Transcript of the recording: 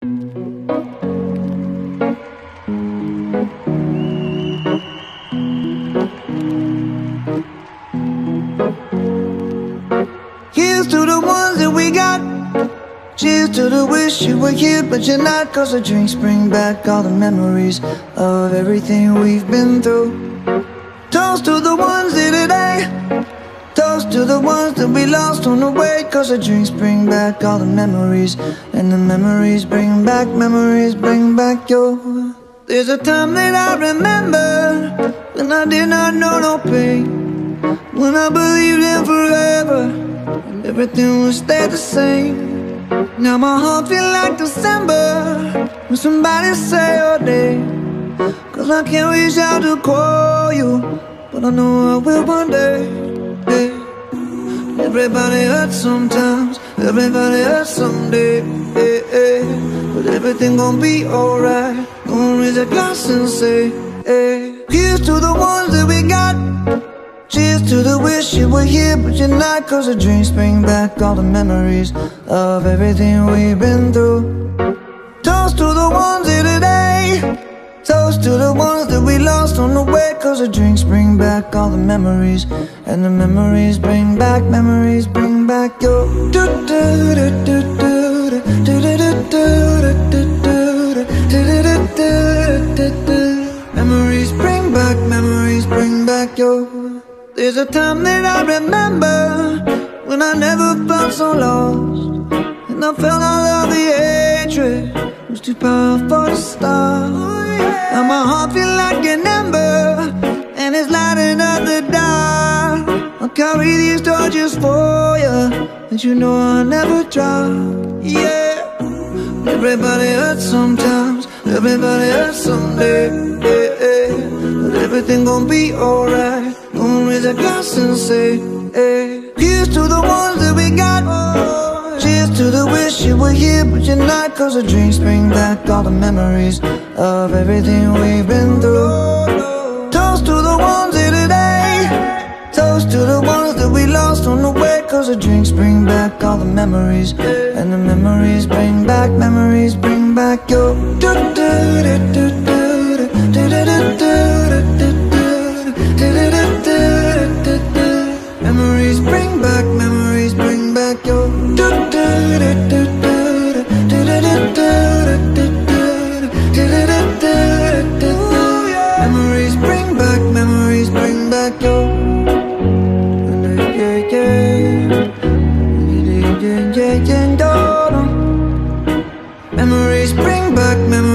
Here's to the ones that we got. Cheers to the wish you were here but you're not. Cause the drinks bring back all the memories of everything we've been through. Toast to the ones here today. Toast to the ones that we lost on the way. Cause the drinks bring back all the memories. And the memories bring back your. There's a time that I remember when I did not know no pain, when I believed in forever and everything would stay the same. Now my heart feel like December when somebody say your name. Cause I can't reach out to call you, but I know I will one day. Hey. Everybody hurts sometimes, everybody hurts someday. Hey, hey. But everything gon' be alright. Gonna raise a glass and say, hey. Here's to the ones that we got. Cheers to the wish you were here but you're not. Cause the drinks bring back all the memories of everything we've been through. Toast to the ones here today. Toast to the ones that we lost on the way. Cause the drinks bring back all the memories. And the memories bring back your. Memories bring back your. There's a time that I remember when I never felt so lost, and I felt all of the hatred was too powerful to stop. Now my heart feel like an ember, and it's lighting up the dark. I'll carry these torches for you, and you know I'll never drop. Yeah. Everybody hurts sometimes, everybody hurts someday. Yeah, yeah. But everything gon' be alright. Gonna raise a glass and say, hey. Here's to the ones that we got. Cheers to the wish you were here but you're not. Cause the drinks bring back all the memories of everything we've been through. Toast to the ones here today. Toast to the ones that we lost on the way. Cause the drinks bring back all the memories. And the memories bring back your. Memories bring back your. Memories bring back your. Memories bring back